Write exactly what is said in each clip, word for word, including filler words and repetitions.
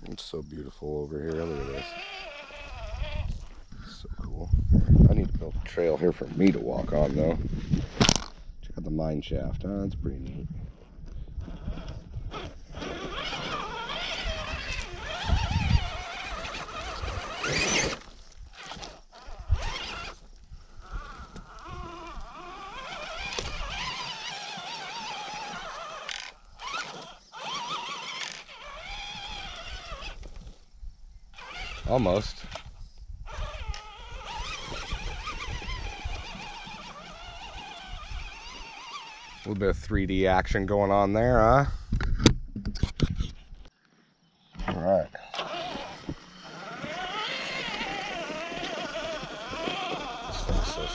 It's so beautiful over here. Look at this. So cool. I need to build a trail here for me to walk on, though. Check out the mine shaft. Oh, that's pretty neat. Almost. A little bit of three D action going on there, huh? All right. This thing's so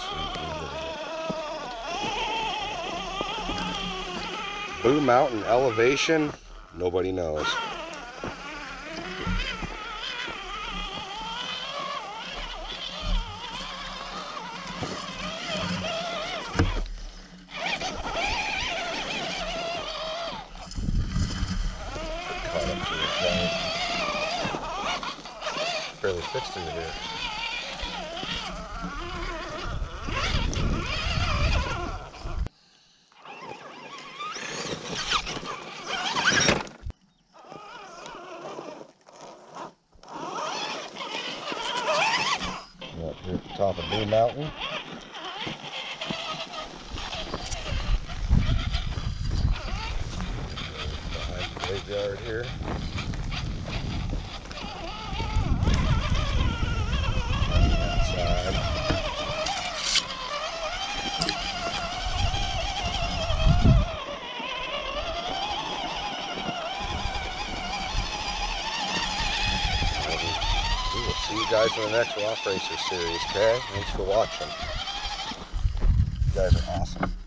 sweet. Blue Mountain elevation, nobody knows. Barely fixed into here. We're up here at the top of Blue Mountain. Behind the graveyard here. See you guys in the next Rock Racer series, okay? Thanks for watching. You guys are awesome.